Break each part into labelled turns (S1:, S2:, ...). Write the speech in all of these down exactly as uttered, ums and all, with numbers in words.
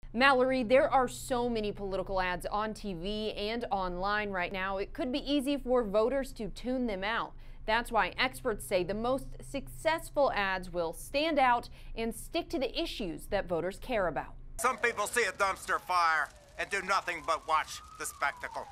S1: Mallory, there are so many political ads on T V and online right now. It could be easy for voters to tune them out. That's why experts say the most successful ads will stand out and stick to the issues that voters care about.
S2: Some people see a dumpster fire and do nothing but watch the spectacle.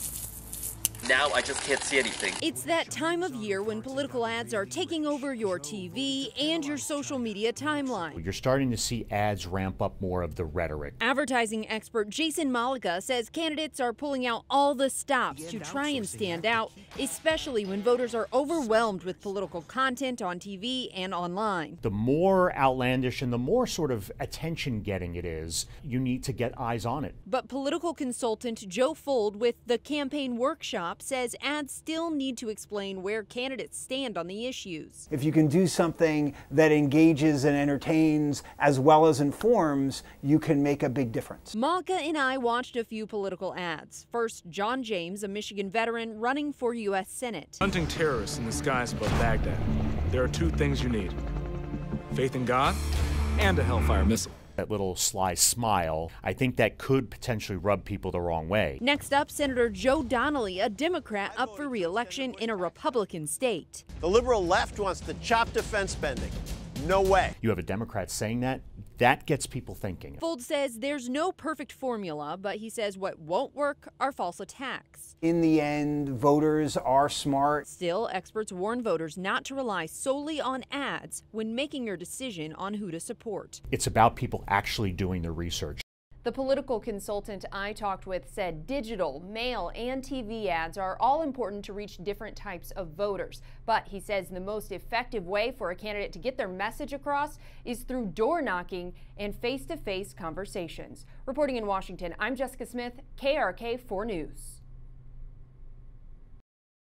S3: Now I just can't see anything.
S1: It's that time of year when political ads are taking over your T V and your social media timeline.
S4: You're starting to see ads ramp up more of the rhetoric.
S1: Advertising expert Jason Malika says candidates are pulling out all the stops to try and stand out, especially when voters are overwhelmed with political content on T V and online.
S4: The more outlandish and the more sort of attention-getting it is, you need to get eyes on it.
S1: But political consultant Joe Fold with the Campaign Workshop says ads still need to explain where candidates stand on the issues.
S5: If you can do something that engages and entertains as well as informs, you can make a big difference.
S1: Malka and I watched a few political ads. First, John James, a Michigan veteran running for U S Senate.
S6: Hunting terrorists in the skies above Baghdad. There are two things you need: faith in God and a Hellfire missile.
S4: That little sly smile, I think that could potentially rub people the wrong way.
S1: Next up, Senator Joe Donnelly, a Democrat up for re-election in a Republican state.
S7: The liberal left wants to chop defense spending. No way.
S4: You have a Democrat saying that, that gets people thinking.
S1: Fold says there's no perfect formula, but he says what won't work are false attacks.
S5: In the end, voters are smart.
S1: Still, experts warn voters not to rely solely on ads when making your decision on who to support.
S4: It's about people actually doing their research. The
S1: political consultant I talked with said digital, mail, and T V ads are all important to reach different types of voters. But he says the most effective way for a candidate to get their message across is through door knocking and face-to-face conversations. Reporting in Washington, I'm Jessica Smith, K R K four News.